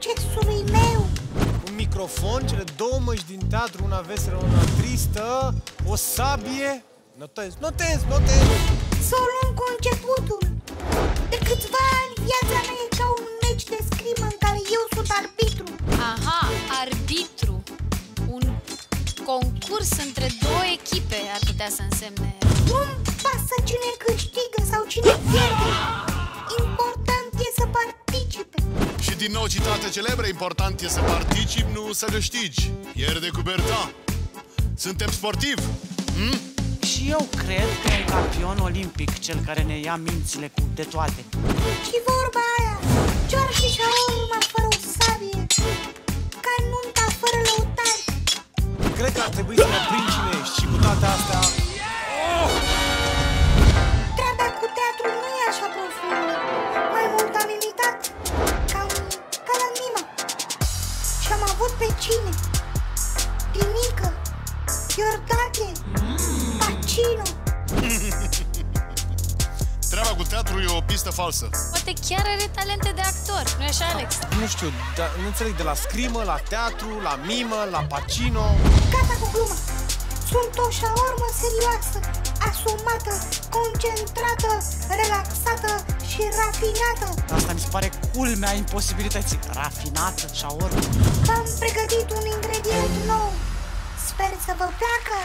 succesului meu. Un microfon, cele două măști din teatru, una veselă, una tristă, o sabie. Notez. Să o luăm cu începutul. De câțiva ani, viața mea e ca un meci de scrimă în care eu sunt arbitru. Aha, arbitru. Un concurs între două echipe ar putea să însemne. Nu-mi pasă cine câștigă sau cine pierde. Important e să participe. Și din nou citate celebre: important e să participi, nu să câștigi. Pierre de Coubertin. Suntem sportivi. Și eu cred că e un campion olimpic cel care ne ia mințile cu de toate. Și vorba aia, ce-ar fi șaorma fără o sabie, ca nunta fără lăutari. Cred că ar trebui să ne prind cine ești și cu toate astea... Treaba cu teatru nu e așa profundă. Mai mult am imitat, ca la mimă. Și am avut pe cine? Pinică, Iordache, Pacino. Treaba cu teatru e o pistă falsă. Poate chiar are talente de actor, nu-i așa, Alex? Nu știu, dar nu înțeleg, de la scrimă, la teatru, la mimă, la Pacino... Gata cu gluma. Sunt o șaormă serioasă, asumată, concentrată, relaxată și rafinată. Asta mi se pare culmea imposibilității. Rafinată, șaormă. V-am pregătit un ingredient nou. Sper să vă placă.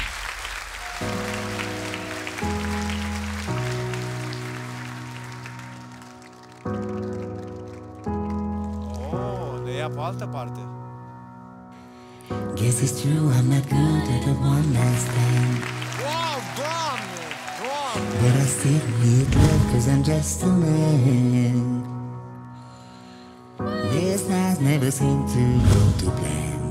Oh, ne ia pe altă parte. Guess it's true, I'm not good at the one night stand. Wow, Doamne! But I still need love, cause I'm just a man. This night never seemed to go to plan.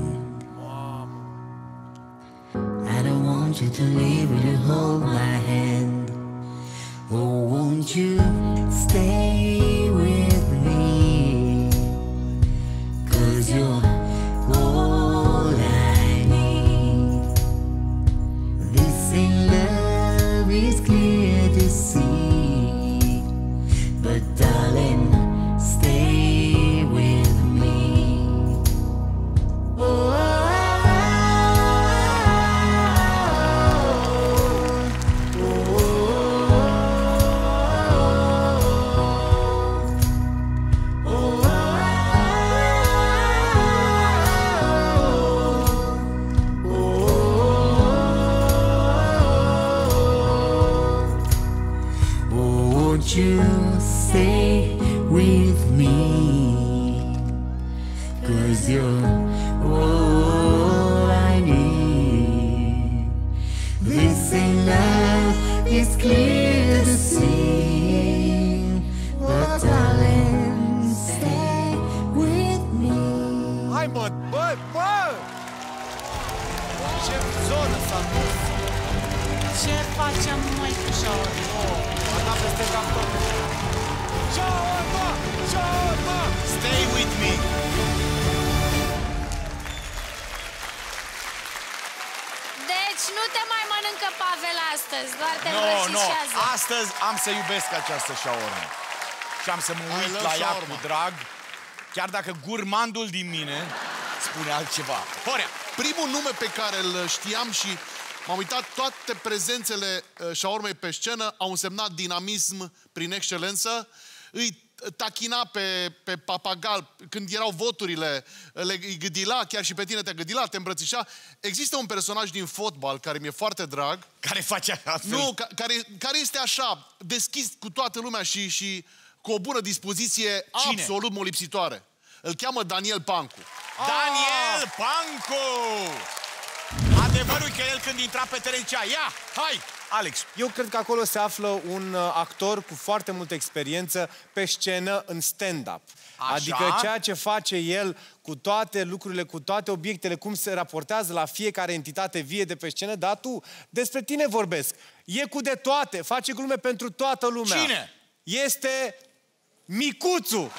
I don't want you to leave, will you hold my hand? Oh, won't you stay with me? Cause you're all I need. This in love is clear to see. But darling, stay with me. Oh, won't you stay with me? Cause you're all I need. This in love is clear to see. But darling, stay with me. Hai, mă, bă! Ce zonă s-a dus! Ce facem noi cu șaormă? A dat peste cap tot. Șaormă! Stay with me. Deci nu te mai mănâncă Pavel astăzi, doar te îmbrățișează. Astăzi am să iubesc această șaormă. Și am să mă uit la ea cu drag, chiar dacă gurmandul din mine spune altceva. Horea, primul nume pe care îl știam și m-am uitat, toate prezențele șaormei pe scenă au însemnat dinamism prin excelență. Îi tachina pe papagal când erau voturile, îi gâdila, chiar și pe tine te gâdila, te îmbrățișa. Există un personaj din fotbal care mi-e foarte drag. Care face altfel? Nu, care este așa, deschis cu toată lumea și cu o bună dispoziție. Cine? Absolut molipsitoare. Îl cheamă Daniel Pancu. Daniel Pancu! Adevărul că el când intra pe teren zicea: ia, hai, Alex! Eu cred că acolo se află un actor cu foarte multă experiență pe scenă în stand-up. Adică ceea ce face el cu toate lucrurile, cu toate obiectele, cum se raportează la fiecare entitate vie de pe scenă, dar tu, despre tine vorbesc. E cu de toate, face glume pentru toată lumea. Cine? Este Micuțu!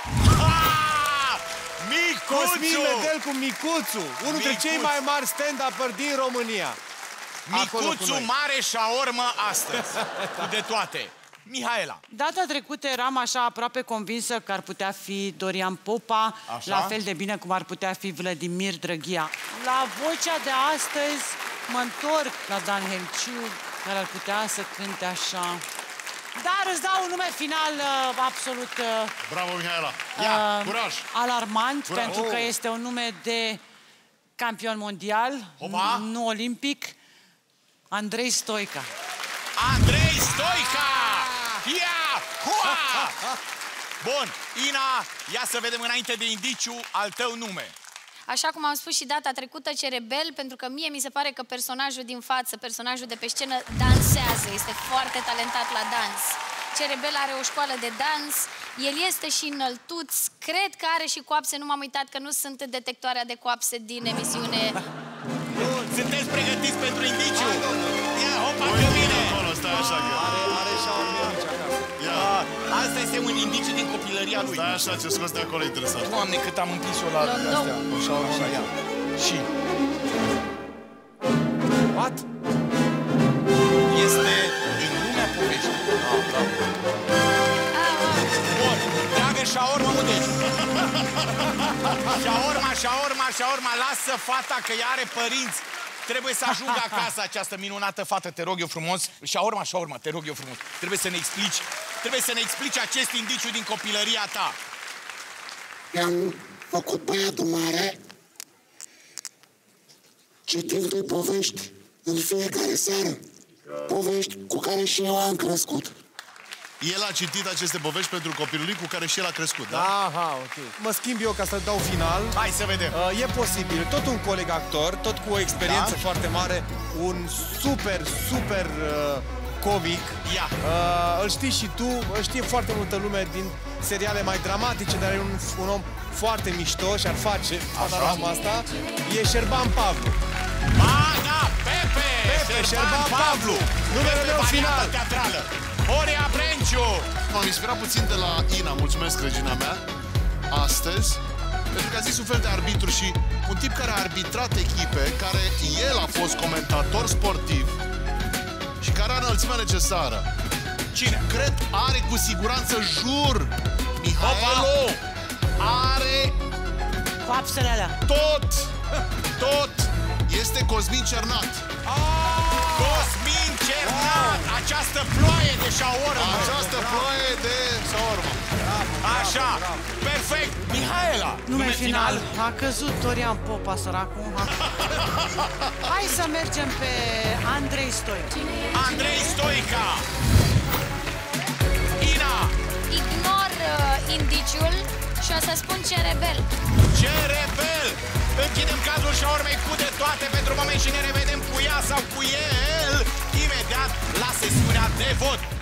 Micuțu! Cosmin Medel cu Micuțu! Unul dintre cei mai mari stand-uperi din România. Micuțu, mare șaormă astăzi. Cu de toate. Mihaela. Data trecută eram așa aproape convinsă că ar putea fi Dorian Popa, Așa? la fel de bine cum ar putea fi Vladimir Drăghia. La vocea de astăzi mă întorc la Dan Helciu, care ar putea să cânte așa. Dar îți dau un nume final absolut... Bravo, Mihaela! Ia, curaj! Alarmant, pentru că este un nume de campion mondial, nu olimpic, Andrei Stoica. Andrei Stoica! Ia! Hua! Bun, Ina, ia să vedem înainte de indiciu al tău nume. Așa cum am spus și data trecută, Cerebel, pentru că mie mi se pare că personajul din față, personajul de pe scenă, dansează, este foarte talentat la dans. Cerebel are o școală de dans, el este și înăltuț, cred că are și coapse, nu m-am uitat că nu sunt detectoarea de coapse din emisiune. Bun, sunteți pregătiți pentru indiciu? Ia, hopa, că vine! Are șaorme mici acasă. Asta este un indiciu din copilăria lui. Stai așa, ce scos de acolo interesant. Doamne, cât am împins-o la astea. Așa, ia. Și... What? Este în lumea poveștii. Bun, dragă șaormă, unde ești? Șaorma, lasă fata că ea are părinți. Trebuie să ajungă acasă această minunată fată, te rog eu frumos. Șaorma, te rog eu frumos. Trebuie să ne explici acest indiciu din copilăria ta. I-am făcut băiatul mare citindu-i povești în fiecare seară. Povești cu care și eu am crescut. El a citit aceste povești pentru copilul lui cu care și el a crescut, da? Aha, ok. Mă schimb eu ca să dau final. Hai să vedem. E posibil. Tot un coleg actor, tot cu o experiență foarte mare, un super comic. Ia. Îl știi și tu, îl știe foarte multă lume din seriale mai dramatice, dar e un om foarte mișto și ar face panorama asta. E Șerban Pavlu. Da, Pepe Șerban Pavlu. Numele meu final. Teatrală. Horia Brenciu. M-am inspirat puțin de la Ina, mulțumesc, regina mea, astăzi, pentru că a zis un fel de arbitru și un tip care a arbitrat echipe, care el a fost comentator sportiv și care are înălțimea necesară. Cine? Cred are cu siguranță, jur, Mihaelo are Coapsele alea. tot este Cosmin Cernat. Cosmin Cernat! Această ploaie de șaormă! Această ploaie de șaormă. Așa, perfect! Mihaela! Nume final. A căzut Dorian Popa, săracul. Hai să mergem pe Andrei Stoica. Andrei Stoica! Ina! Ignor indiciul și o să spun Cerebel. Cerebel! Închidem cazul șaormei cu de toate pentru moment și ne revedem cu ea sau cu el imediat la sesiunea de vot.